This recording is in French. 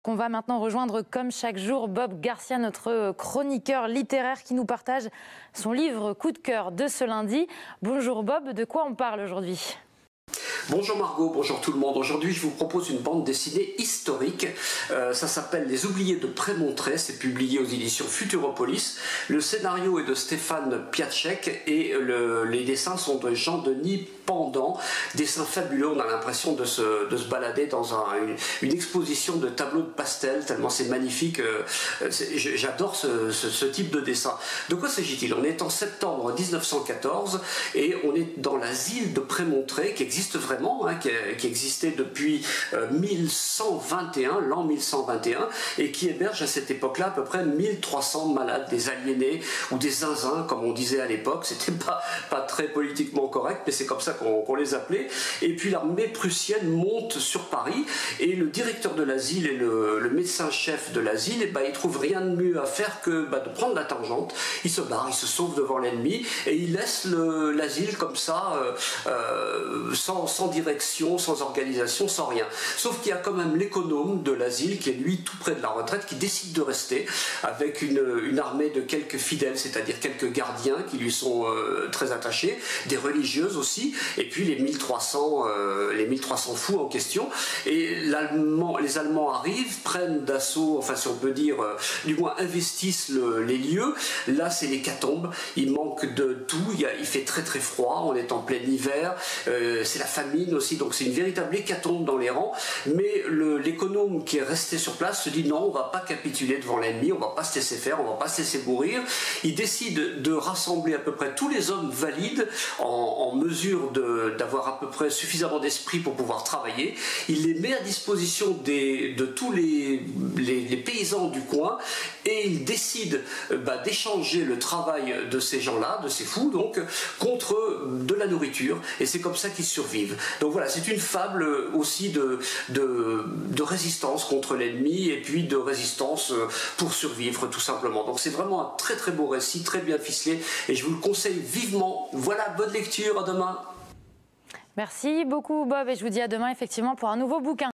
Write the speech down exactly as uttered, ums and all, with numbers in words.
on va maintenant rejoindre, comme chaque jour, Bob Garcia, notre chroniqueur littéraire qui nous partage son livre coup de cœur de ce lundi. Bonjour Bob, de quoi on parle aujourd'hui ? Bonjour Margot, bonjour tout le monde. Aujourd'hui, je vous propose une bande dessinée historique. Euh, ça s'appelle Les Oubliés de Prémontré. C'est publié aux éditions Futuropolis. Le scénario est de Stéphane Piaczek et le, les dessins sont de Jean-Denis Pendant. Dessins fabuleux. On a l'impression de se, de se balader dans un, une, une exposition de tableaux de pastel, tellement c'est magnifique. Euh, J'adore ce, ce, ce type de dessin. De quoi s'agit-il? On est en septembre mille neuf cent quatorze et on est dans l'asile de Prémontré qui existe vraiment, hein, qui, qui existait depuis euh, mille cent vingt et un, l'an mille cent vingt et un, et qui héberge à cette époque-là à peu près mille trois cents malades, des aliénés ou des zinzins, comme on disait à l'époque. C'était pas, pas très politiquement correct, mais c'est comme ça qu'on qu'on les appelait. Et puis l'armée prussienne monte sur Paris, et le directeur de l'asile et le, le médecin-chef de l'asile, eh ben, ils trouvent rien de mieux à faire que bah, de prendre la tangente. Ils se barrent, ils se sauvent devant l'ennemi, et ils laissent l'asile comme ça, euh, euh, sans, sans direction, sans organisation, sans rien. Sauf qu'il y a quand même l'économe de l'asile, qui est lui tout près de la retraite, qui décide de rester avec une, une armée de quelques fidèles, c'est-à-dire quelques gardiens qui lui sont euh, très attachés, des religieuses aussi, et puis les mille trois cents, euh, les mille trois cents fous en question. Et les Allemands arrivent, prennent d'assaut, enfin si on peut dire, euh, du moins investissent le, les lieux. Là c'est l'hécatombe, il manque de tout, il, y a, il fait très très froid, on est en plein hiver, euh, c'est la famine aussi, donc c'est une véritable hécatombe dans les rangs. Mais l'économe qui est resté sur place se dit non, on va pas capituler devant l'ennemi, on va pas se laisser faire, on va pas se laisser mourir. Il décide de rassembler à peu près tous les hommes valides en, en mesure d'avoir à peu près suffisamment d'esprit pour pouvoir travailler. Il les met à disposition des, de tous les, les, les paysans du coin, et il décide bah, d'échanger le travail de ces gens-là, de ces fous donc, contre de la nourriture, et c'est comme ça qu'ils survivent. Donc voilà, c'est une fable aussi de, de, de résistance contre l'ennemi, et puis de résistance pour survivre tout simplement. Donc c'est vraiment un très très beau récit, très bien ficelé, et je vous le conseille vivement. Voilà, bonne lecture, à demain. Merci beaucoup Bob, et je vous dis à demain effectivement pour un nouveau bouquin.